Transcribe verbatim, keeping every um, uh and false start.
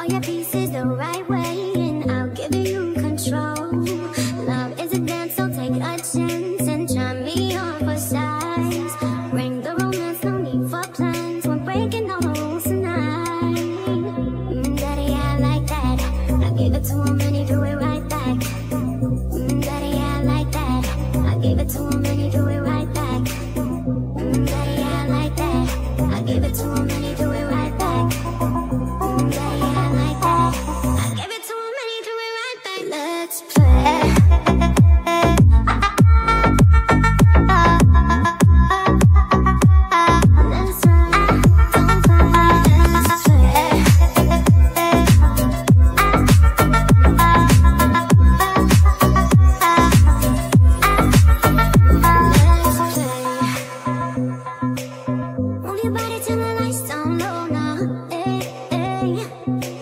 all your pieces the right way, and I'll give you control. Love is a dance, so take a chance and try me on for size. Bring the romance, no need for plans. We're breaking all the rules tonight. Mm, daddy, I like that. I give it to him and he do it right back. Mm, daddy, I like that. I give it to him and he do it right back. Mm, daddy, I like that. I give it to him and he do it right back. Mm, daddy, I like that. I give it to him and he do it right back. Let's play. Move your body till the lights down low now, eh, eh.